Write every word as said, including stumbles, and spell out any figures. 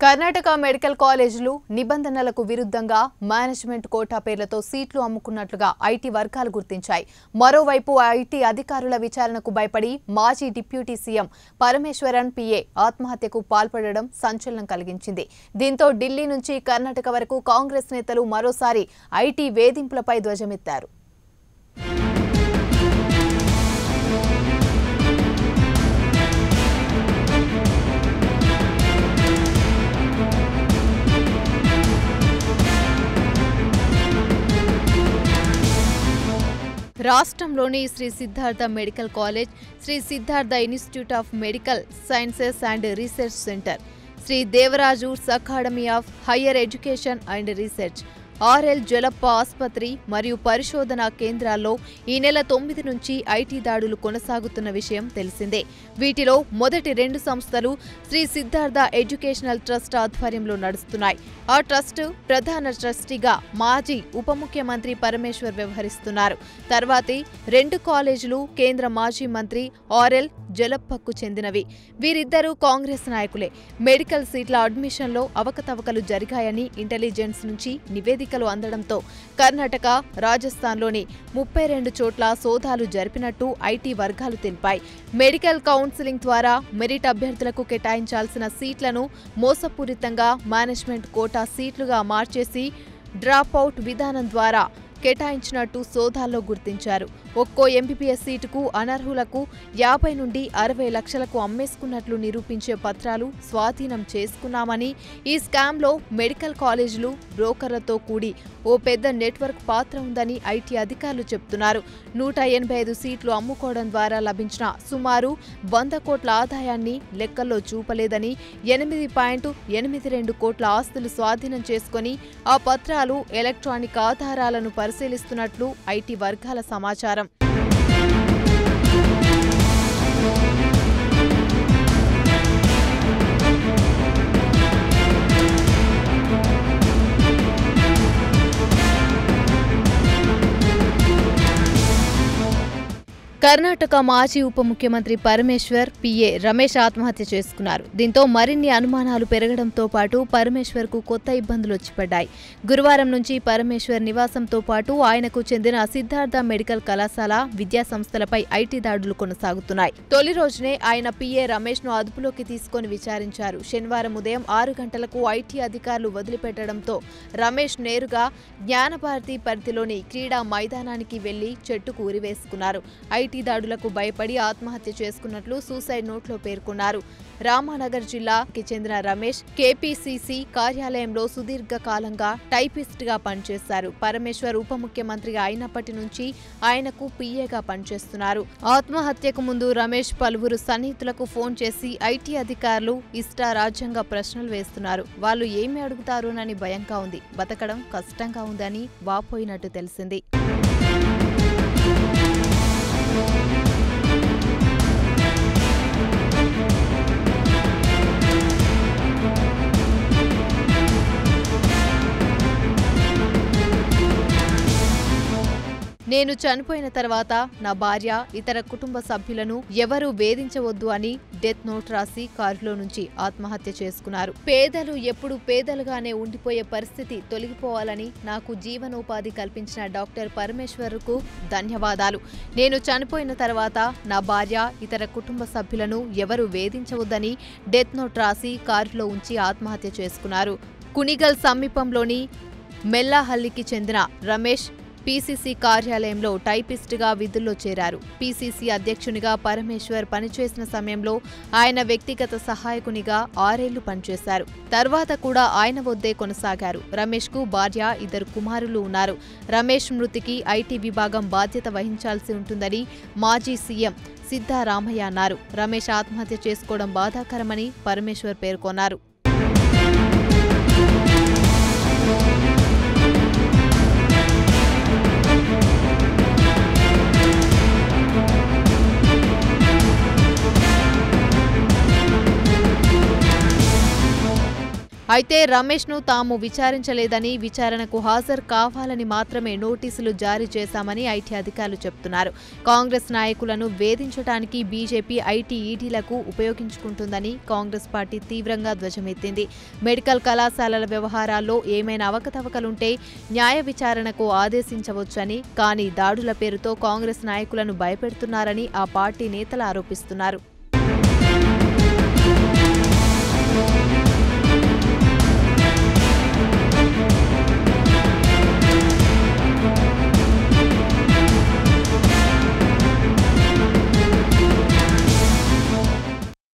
Karnataka medical కాలేజీలు నిబంధనలకు విరుద్ధంగా మేనేజ్మెంట్ కోటా పేర్లతో సీట్లు అమ్ముకున్నట్లుగా ఐటీ వర్గాలు గుర్తించాయి. మరోవైపు ఐటీ అధికారుల విచారణకు భయపడి మాజీ డిప్యూటీ సీఎం పరమేశ్వరన్ పీఏ ఆత్మహత్యకు పాల్పడడం సంచలనం కలిగించింది. దీంతో ఢిల్లీ నుంచి కర్ణాటక వరకు కాంగ్రెస్ నేతలు మరోసారి ఐటీ వేధింపులపై ధ్వజమెత్తారు. రాష్ట్రంలోని Shri Siddhartha medical college, Shri Siddhartha institute of medical sciences and research centre, Shri Devaraju academy of higher education and research, R L Jalappa ఆసుపత్రి మరియు పరిశోధనా కేంద్రాల్లో ఈ నెల తొమ్మిది నుంచి ఐటీ దాడులు కొనసాగుతున్న విషయం తెలిసిందే. వీటిలో మొదటి రెండు సంస్థలు శ్రీ సిద్ధార్థ ఎడ్యుకేషనల్ ట్రస్ట్ ఆధ్వర్యంలో నడుస్తున్నాయి. ఆ ట్రస్ట్ ప్రధాన ట్రస్టీగా మాజీ ఉప ముఖ్యమంత్రి పరమేశ్వర్ వ్యవహరిస్తున్నారు. తర్వాతి రెండు కాలేజీలు కేంద్ర మాజీ మంత్రి ఆర్ఎల్ జలప్పకు చెందినవి. వీరిద్దరూ కాంగ్రెస్ నాయకులే. మెడికల్ సీట్ల అడ్మిషన్లో అవకతవకలు జరిగాయని ఇంటెలిజెన్స్ నుంచి నివేదికలు అందడంతో కర్ణాటక, రాజస్థాన్లోని ముప్పై రెండు చోట్ల సోదాలు జరిపినట్టు ఐటీ వర్గాలు తెలిపాయి. మెడికల్ కౌన్సిలింగ్ ద్వారా మెరిట్ అభ్యర్థులకు కేటాయించాల్సిన సీట్లను మోసపూరితంగా మేనేజ్మెంట్ కోటా సీట్లుగా మార్చేసి డ్రాపౌట్ విధానం ద్వారా కేటాయించినట్టు సోదాల్లో గుర్తించారు. ఒక్కో ఎంబీబీఎస్ సీటుకు అనర్హులకు యాభై నుండి అరవై లక్షలకు అమ్మేసుకున్నట్లు నిరూపించే పత్రాలు స్వాధీనం చేసుకున్నామని, ఈ స్కామ్లో మెడికల్ కాలేజీలు, బ్రోకర్లతో కూడి ఓ పెద్ద నెట్వర్క్ పాత్ర ఉందని ఐటీ అధికారులు చెబుతున్నారు. నూట ఎనభై ఐదు సీట్లు అమ్ముకోవడం ద్వారా లభించిన సుమారు వంద కోట్ల ఆదాయాన్ని లెక్కల్లో చూపలేదని, ఎనిమిది పాయింట్ ఎనిమిది రెండు కోట్ల ఆస్తులు స్వాధీనం చేసుకుని ఆ పత్రాలు, ఎలక్ట్రానిక్ ఆధారాలను పరిశీలిస్తున్నట్లు ఐటీ వర్గాల సమాచారం. కర్ణాటక మాజీ ఉప ముఖ్యమంత్రి పరమేశ్వర్ పీఏ రమేష్ ఆత్మహత్య చేసుకున్నారు. దీంతో మరిన్ని అనుమానాలు పెరగడంతో పాటు పరమేశ్వర్కు కొత్త ఇబ్బందులు వచ్చిపడ్డాయి. గురువారం నుంచి పరమేశ్వర్ నివాసంతో పాటు ఆయనకు చెందిన సిద్ధార్థ మెడికల్ కళాశాల, విద్యా సంస్థలపై ఐటీ దాడులు కొనసాగుతున్నాయి. తొలి రోజునే ఆయన పీఏ రమేష్ ను అదుపులోకి తీసుకుని విచారించారు. శనివారం ఉదయం ఆరు గంటలకు ఐటీ అధికారులు వదిలిపెట్టడంతో రమేష్ నేరుగా జ్ఞానభారతి పరిధిలోని క్రీడా మైదానానికి వెళ్లి చెట్టుకు ఉరివేసుకున్నారు. ఐటీ దాడులకు భయపడి ఆత్మహత్య చేసుకున్నట్లు సూసైడ్ నోట్లో పేర్కొన్నారు. రామానగర్ జిల్లాకి చెందిన రమేష్ కేపీసీసీ కార్యాలయంలో సుదీర్ఘ కాలంగా టైపిస్ట్ గా పనిచేశారు. పరమేశ్వర్ ఉప ముఖ్యమంత్రి అయినప్పటి నుంచి ఆయనకు పీఏగా పనిచేస్తున్నారు. ఆత్మహత్యకు ముందు రమేష్ పలువురు సన్నిహితులకు ఫోన్ చేసి ఐటీ అధికారులు ఇష్టారాజ్యంగా ప్రశ్నలు వేస్తున్నారు. వాళ్ళు ఏమి అడుగుతారోనని భయంగా ఉంది, బతకడం కష్టంగా ఉందని వాపోయినట్టు తెలిసింది. నేను చనిపోయిన తర్వాత నా భార్య, ఇతర కుటుంబ సభ్యులను ఎవరూ వేధించవద్దు అని డెత్ నోట్ రాసి కారులో నుంచి ఆత్మహత్య చేసుకున్నారు. పేదలు ఎప్పుడు పేదలుగానే ఉండిపోయే పరిస్థితి తొలగిపోవాలని నాకు జీవనోపాధి కల్పించిన డాక్టర్ పరమేశ్వర్కు ధన్యవాదాలు. నేను చనిపోయిన తర్వాత నా భార్య, ఇతర కుటుంబ సభ్యులను ఎవరూ వేధించవద్దని డెత్ నోట్ రాసి కారులో ఉంచి ఆత్మహత్య చేసుకున్నారు. కునిగల్ సమీపంలోని మెల్లాహల్లికి చెందిన రమేష్ పీసీసీ కార్యాలయంలో టైపిస్టుగా విధుల్లో చేరారు. పీసీసీ అధ్యక్షునిగా పరమేశ్వర్ పనిచేసిన సమయంలో ఆయన వ్యక్తిగత సహాయకునిగా ఆరేళ్లు పనిచేశారు. తర్వాత కూడా ఆయన వద్దే కొనసాగారు. రమేష్ కు భార్య, ఇద్దరు కుమారులు ఉన్నారు. రమేష్ మృతికి ఐటీ విభాగం బాధ్యత వహించాల్సి ఉంటుందని మాజీ సీఎం సిద్ధారామయ్య అన్నారు. రమేష్ ఆత్మహత్య చేసుకోవడం బాధాకరమని పరమేశ్వర్ పేర్కొన్నారు. అయితే రమేష్ను తాము విచారించలేదని, విచారణకు హాజరు కావాలని మాత్రమే నోటీసులు జారీ చేశామని ఐటీ అధికారులు చెబుతున్నారు. కాంగ్రెస్ నాయకులను వేధించడానికి బీజేపీ ఐటీ ఈడీలకు ఉపయోగించుకుంటుందని కాంగ్రెస్ పార్టీ తీవ్రంగా ధ్వజమెత్తింది. మెడికల్ కళాశాలల వ్యవహారాల్లో ఏమైనా అవకతవకలుంటే న్యాయ విచారణకు ఆదేశించవచ్చని, కానీ దాడుల పేరుతో కాంగ్రెస్ నాయకులను భయపెడుతున్నారని ఆ పార్టీ నేతలు ఆరోపిస్తున్నారు.